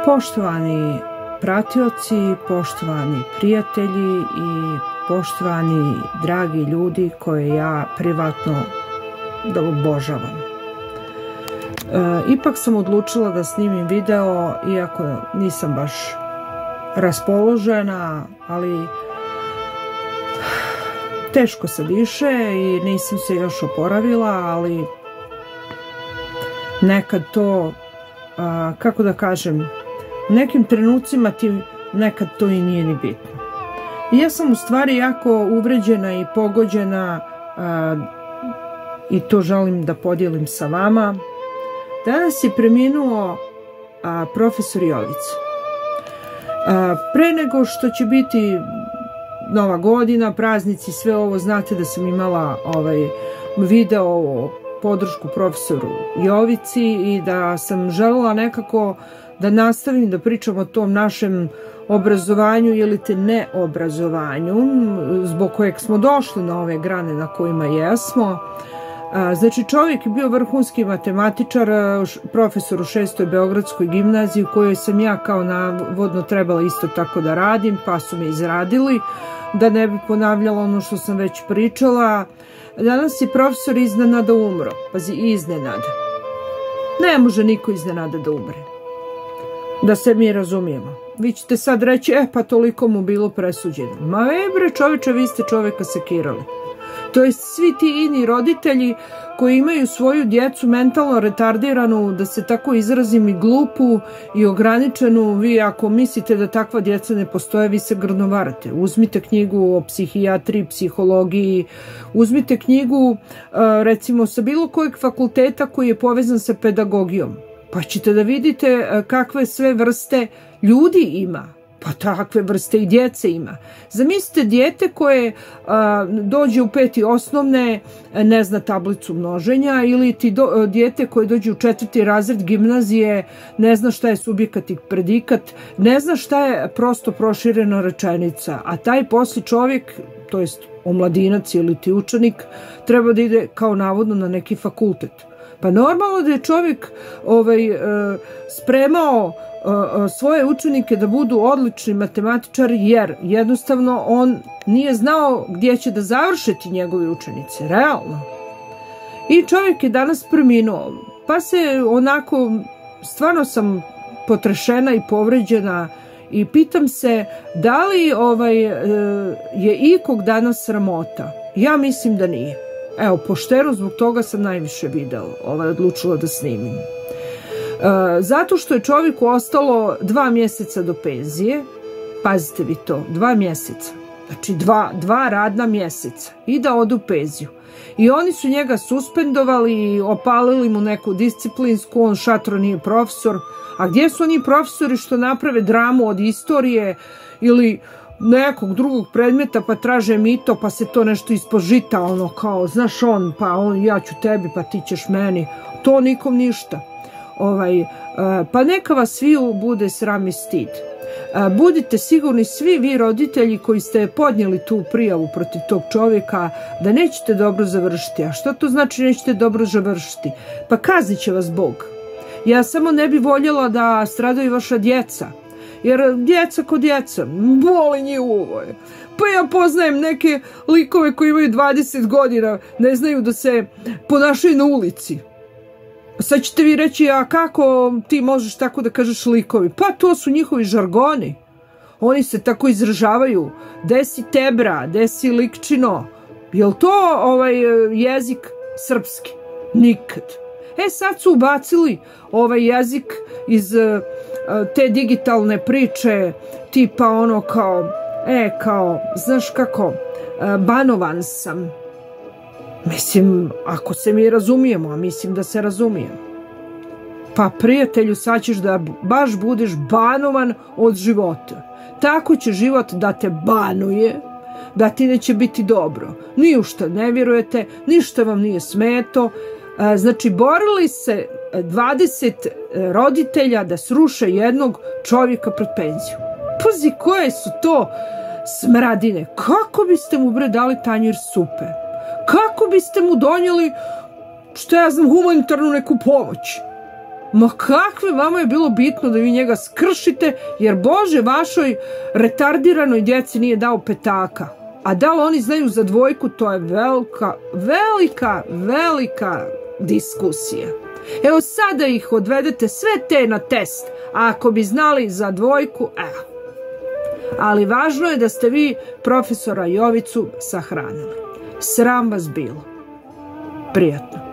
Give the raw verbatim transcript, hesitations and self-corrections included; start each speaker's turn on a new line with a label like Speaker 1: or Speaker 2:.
Speaker 1: Poštovani pratioci, poštovani prijatelji i poštovani dragi ljudi koje ja privatno da obožavam. E, ipak sam odlučila da snimim video, iako nisam baš raspoložena, ali teško se diše i nisam se još oporavila, ali nekad to, a, kako da kažem, u nekim trenucima ti nekad to i nije ni bitno. I ja sam u stvari jako uvređena i pogođena a, i to želim da podijelim sa vama. Danas je preminuo a, profesor Jovica. A, pre nego što će biti Nova godina, praznici, sve ovo, znate da sam imala ovaj video o podršku profesoru Jovici i da sam želela nekako da nastavim da pričam o tom našem obrazovanju ili te neobrazovanju zbog kojeg smo došli na ove grane na kojima jesmo. Znači, čovjek je bio vrhunski matematičar, profesor u šestoj Beogradskoj gimnaziji u kojoj sam ja kao navodno trebala isto tako da radim, pa su me izradili da ne bi ponavljala ono što sam već pričala. Danas je profesor iznenada umro. Pazi, iznenada. Ne može niko iznenada da umre. Da se mi razumijemo. Vi ćete sad reći, e pa toliko mu bilo presuđeno. Ma e bre čoveče, vi ste čoveka sekirali. To jest svi ti ini roditelji koji imaju svoju djecu mentalno retardiranu, da se tako izrazim, i glupu i ograničenu, vi ako mislite da takva djeca ne postoje, vi se grdno varate. Uzmite knjigu o psihijatriji, psihologiji, uzmite knjigu recimo sa bilo kojeg fakulteta koji je povezan sa pedagogijom, pa ćete da vidite kakve sve vrste ljudi ima. Pa takve vrste i djece ima. Zamislite dijete koje a, dođe u peti osnovne, ne zna tablicu množenja, ili ti do, dijete koje dođe u četvrti razred gimnazije, ne zna šta je subjekat i predikat, ne zna šta je prosto proširena rečenica, a taj posli čovjek, to jest omladinac ili ti učenik, treba da ide kao navodno na neki fakultet. Pa normalno da je čovjek ovaj, spremao svoje učenike da budu odlični matematičari, jer jednostavno on nije znao gdje će da završiti njegovi učenici, realno. I čovjek je danas preminuo, pa se onako, stvarno sam potrešena i povređena i pitam se da li ovaj, je ikog danas sramota. Ja mislim da nije. Evo, pošteno, zbog toga sam najviše video ovaj, odlučila da snimim. E, zato što je čovjeku ostalo dva mjeseca do penzije. Pazite vi to, dva mjeseca. Znači dva, dva radna mjeseca i da ode u penziju. I oni su njega suspendovali i opalili mu neku disciplinsku, on šatro nije profesor. A gdje su oni profesori što naprave dramu od istorije ili nekog drugog predmeta pa traže mito pa se to nešto ispod žita, ono kao, znaš on, pa on, ja ću tebi pa ti ćeš meni. To nikom ništa. Ovaj, pa neka vas sviju bude sram i stid. Budite sigurni svi vi roditelji koji ste podnijeli tu prijavu protiv tog čovjeka da nećete dobro završiti. A što to znači nećete dobro završiti? Pa kaznit će vas Bog. Ja samo ne bi voljela da stradaju vaša djeca. Jer djeca ko djeca, boli njih uvoje. Pa ja poznajem neke likove koji imaju dvadeset godina, ne znaju da se ponašaju na ulici. Sad ćete vi reći, a kako ti možeš tako da kažeš likovi? Pa to su njihovi žargoni. Oni se tako izražavaju. Desi tebra, desi likčino. Jel to ovaj jezik srpski? Nikad. E sad su ubacili ovaj jezik iz te digitalne priče, tipa ono kao, e kao, znaš kako, banovan sam. Mislim, ako se mi razumijemo, a mislim da se razumijemo. Pa prijatelju, sad ćeš da baš budeš banovan od života. Tako će život da te banuje, da ti neće biti dobro. Ni u šta ne vjerujete, ništa vam nije smeto. Znači, borili se dvadeset roditelja da sruše jednog čovjeka pred penziju. Pazi, koje su to smradine. Kako biste mu bre dali tanjir supe? Kako biste mu donijeli, što ja znam, humanitarnu neku pomoć? Ma kakve, vama je bilo bitno da vi njega skršite, jer Bože, vašoj retardiranoj djeci nije dao petaka. A da li oni znaju za dvojku, to je velika, velika, velika diskusija. Evo sada ih odvedete sve te na test, a ako bi znali za dvojku, evo. Ali važno je da ste vi profesora Jovicu sahranili. Sram vas bilo. Prijatno.